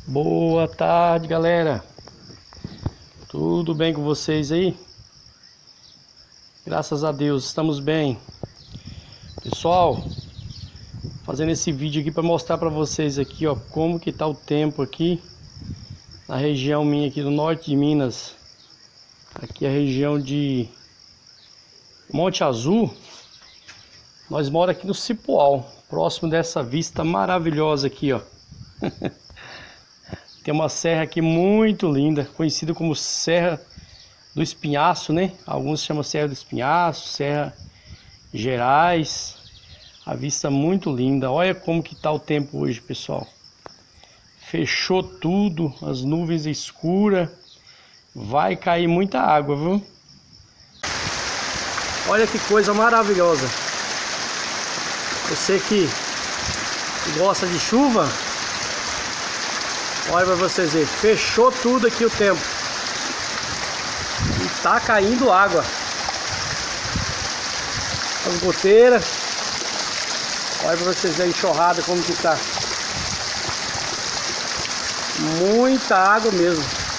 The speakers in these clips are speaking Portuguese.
Boa tarde, galera. Tudo bem com vocês aí? Graças a Deus, estamos bem. Pessoal, fazendo esse vídeo aqui para mostrar para vocês aqui, ó, como que tá o tempo aqui na região minha aqui do norte de Minas. Aqui é a região de Monte Azul. Nós moramos aqui no Cipoal, próximo dessa vista maravilhosa aqui, ó. Tem uma serra aqui muito linda, conhecida como Serra do Espinhaço, né? Alguns chamam Serra do Espinhaço, Serra Gerais. A vista muito linda. Olha como que tá o tempo hoje, pessoal. Fechou tudo, as nuvens escuras. Vai cair muita água, viu? Olha que coisa maravilhosa. Você que gosta de chuva, olha para vocês verem, fechou tudo aqui o tempo. E tá caindo água. As goteiras. Olha para vocês verem a enxurrada como que tá. Muita água mesmo.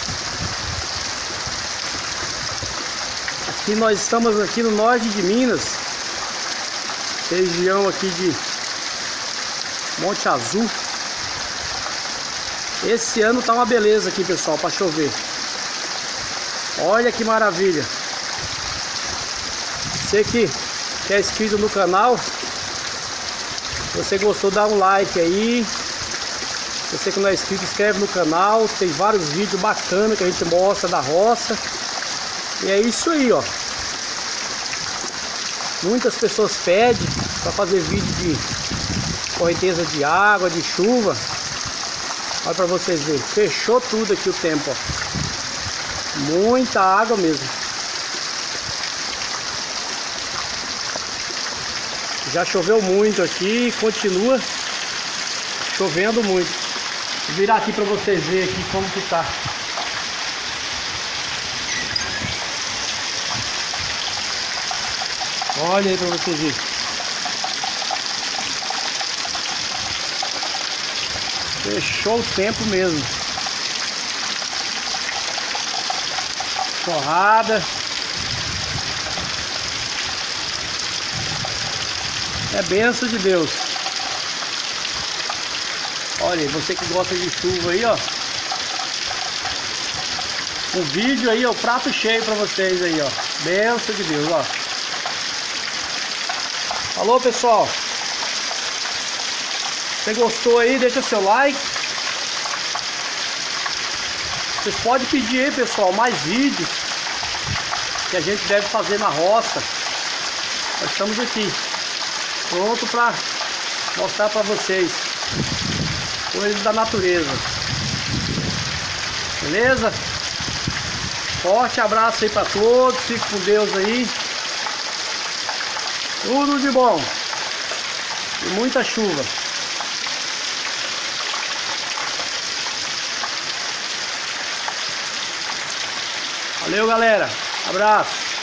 Aqui nós estamos aqui no norte de Minas. Região aqui de Monte Azul. Esse ano tá uma beleza aqui, pessoal, para chover. Olha que maravilha. Você que é inscrito no canal, se você gostou, dá um like aí. Você que não é inscrito, inscreve no canal. Tem vários vídeos bacanas que a gente mostra da roça. E é isso aí, ó. Muitas pessoas pedem para fazer vídeo de correnteza de água, de chuva. Olha para vocês verem, fechou tudo aqui o tempo, ó. Muita água mesmo. Já choveu muito aqui, continua chovendo muito. Vou virar aqui para vocês verem aqui como que tá. Olha aí para vocês verem. Fechou o tempo mesmo. Torrada. É bênção de Deus. Olha aí, você que gosta de chuva aí, ó. Um vídeo aí, ó, prato cheio pra vocês aí, ó. Bênção de Deus, ó. Alô, pessoal. Se você gostou aí, deixa seu like. Vocês podem pedir aí, pessoal, mais vídeos que a gente deve fazer na roça. Nós estamos aqui pronto para mostrar para vocês coisas da natureza. Beleza? Forte abraço aí para todos. Fique com Deus aí. Tudo de bom. E muita chuva. Valeu, galera. Abraço.